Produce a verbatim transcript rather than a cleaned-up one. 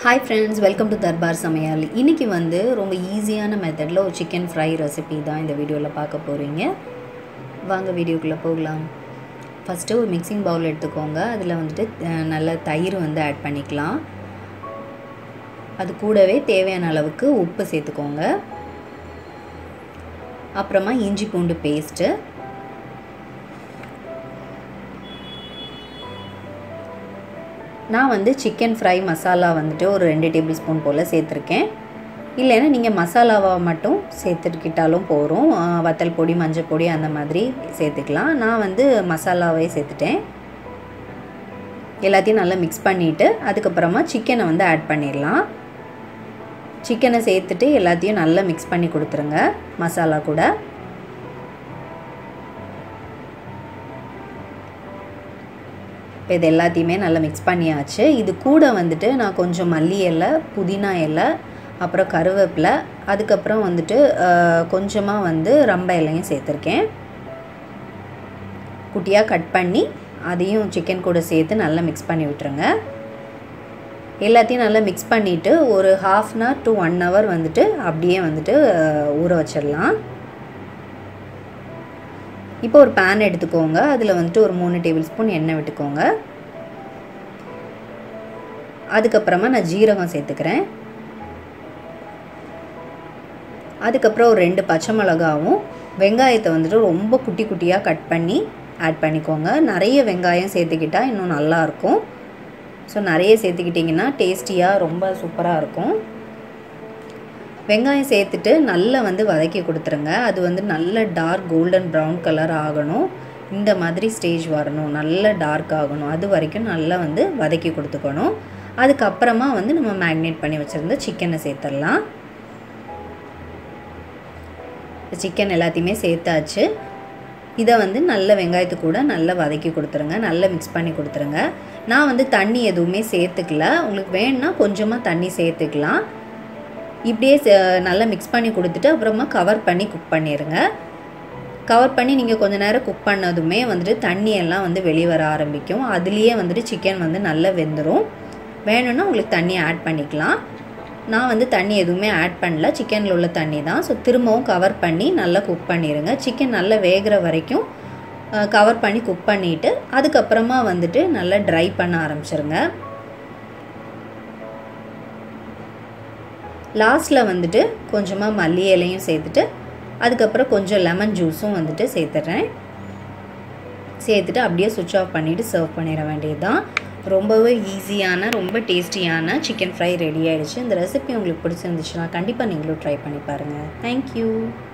Hi friends, welcome to Darbar Samayal. இன்னைக்கு வந்து ரொம்ப ஈஸியான மெத்தட்ல ஒரு chicken fry recipe தான் இந்த வீடியோல பார்க்க போறீங்க. வாங்க வீடியோக்குள்ள போகலாம். ஃபர்ஸ்ட் ஒரு மிக்சிங் பவுல் எடுத்துக்கோங்க. அதுல வந்துட்டு நல்ல தயிர் வந்து ஆட் பண்ணிக்கலாம். அது கூடவே தேவையான அளவுக்கு உப்பு சேர்த்துக்கோங்க. அப்புறமா இஞ்சி பூண்டு பேஸ்ட், நான் வந்து chicken fry மசாலா வந்துட்டு ஒரு ரெண்டு டேபிள் ஸ்பூன் போல சேர்த்திருக்கேன். இல்லனா நீங்க மசாலாவா மட்டும் சேர்த்துக்கிட்டாலும் போறோம். வத்தல் பொடி, மஞ்சள் பொடி அந்த மாதிரி சேர்த்துக்கலாம். நான் வந்து மசாலாவே சேர்த்துட்டேன். எல்லாத்தையும் நல்லா mix பண்ணிட்டு அதுக்கு அப்புறமா chicken-ஐ வந்து ஆட் பண்ணிரலாம். chicken-ஐ சேர்த்துட்டு எல்லாத்தையும் நல்லா mix பண்ணி கொடுத்துருங்க மசாலா கூட. இது எல்லாத்தையுமே நல்லா mix பண்ணியாச்சு. இது கூட வந்துட்டு நான் கொஞ்சம் மல்லி இலை, புதினா இலை, அப்புறம் கருவேப்பிலை, அதுக்கு அப்புறம் வந்துட்டு கொஞ்சமா வந்து ரம்ப இலையும் சேர்த்திருக்கேன். குட்டியா கட் பண்ணி அதையும் chicken கூட சேர்த்து நல்லா mix பண்ணி விட்டுருங்க. எல்லாத்தையும் நல்லா mix பண்ணிட்டு ஒரு half an hour to one hour வந்துட்டு அப்படியே வந்துட்டு ஊற வச்சிரலாம். இப்போ ஒரு pan எடுத்துக்கோங்க. அதுல வந்துட்டு ஒரு மூணு டேபிள் ஸ்பூன் எண்ணெய் விட்டுக்கோங்க. அதுக்கு அப்புறமா நான் ஜீரகம் சேர்த்துக்கிறேன். அதுக்கு அப்புறம் ஒரு ரெண்டு பச்சை மிளகாவும் வெங்காயத்தை வந்துட்டு ரொம்ப குட்டி குட்டியா கட் பண்ணி ஆட் பண்ணிக்கோங்க. நிறைய வெங்காயம் சேர்த்துக்கிட்டா இன்னும் நல்லா இருக்கும். சோ நிறைய சேர்த்துக்கிட்டீங்கன்னா டேஸ்டியா ரொம்ப சூப்பரா இருக்கும். வெங்காயம் சேர்த்துட்டு நல்லா வந்து வதக்கி கொடுத்துருங்க. அது வந்து நல்ல டார்க் கோல்டன் பிரவுன் கலர் ஆகணும். இந்த மாதிரி ஸ்டேஜ் வரணும். நல்ல டார்க் ஆகணும். அது வரைக்கும் நல்லா வந்து வதக்கி கொடுத்துக்கணும். அதுக்கு அப்புறமா வந்து நம்ம மேரினேட் பண்ணி வச்சிருந்த chicken-ஐ சேர்த்தறலாம். chicken எல்லாத்தையுமே சேர்த்தாச்சு. இத வந்து நல்ல வெங்காயத்து கூட நல்லா வதக்கி கொடுத்துருங்க. நல்லா mix பண்ணி கொடுத்துருங்க. நான் வந்து தண்ணி எதுவுமே சேர்த்துக்கல. உங்களுக்கு வேணும்னா கொஞ்சமா தண்ணி சேர்த்துக்கலாம். இப்படியே நல்லா mix பண்ணி கொடுத்துட்டு அப்புறமா கவர் பண்ணி குக் பண்ணிருங்க. கவர் பண்ணி நீங்க கொஞ்ச நேரம் குக் பண்ணதுமே வந்துட்டு தண்ணி எல்லாம் வந்து வெளிய வர ஆரம்பிக்கும். அதுலயே வந்துட்டு chicken வந்து நல்லா வெந்துரும். வேணும்னா உங்களுக்கு தண்ணி ஆட் பண்ணிக்கலாம். நான் வந்து தண்ணி எதுவுமே ஆட் பண்ணல. chicken-ல உள்ள தண்ணி தான். சோ திரும்பவும் கவர் பண்ணி நல்லா குக் பண்ணிருங்க. chicken நல்லா வேகுற வரைக்கும் கவர் பண்ணி குக் பண்ணிட்டு அதுக்கு அப்புறமா வந்துட்டு நல்லா dry பண்ண ஆரம்பிச்சிருங்க. லாஸ்ட்ல வந்துட்டு கொஞ்சமா மல்லி இலையும் சேர்த்துட்டு அதுக்கு அப்புறம் கொஞ்சம் லெமன் ஜூஸும் வந்துட்டு சேர்த்துறேன். சேர்த்துட்டு அப்படியே ஸ்விட்ச் ஆஃப் பண்ணிட்டு சர்வ் பண்ணிர வேண்டியதுதான். ரொம்பவே ஈஸியான ரொம்ப டேஸ்டியான chicken fry ரெடி ஆயிடுச்சு. இந்த ரெசிபி உங்களுக்கு பிடிச்சிருந்துச்சுனா கண்டிப்பா நீங்களும் ட்ரை பண்ணி பாருங்க. Thank you.